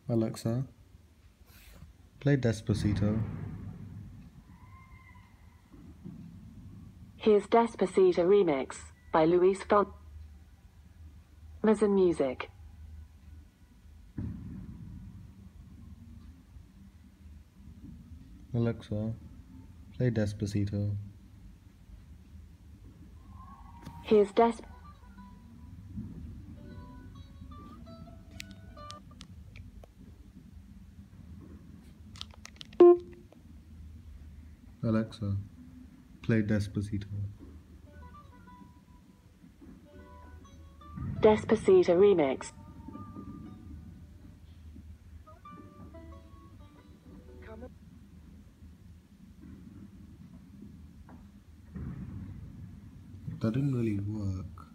Alexa, play Despacito. Here's Despacito Remix by Luis Fonsi. Amazon Music. Alexa, play Despacito. Here's Alexa, play Despacito. Despacito Remix. That didn't really work.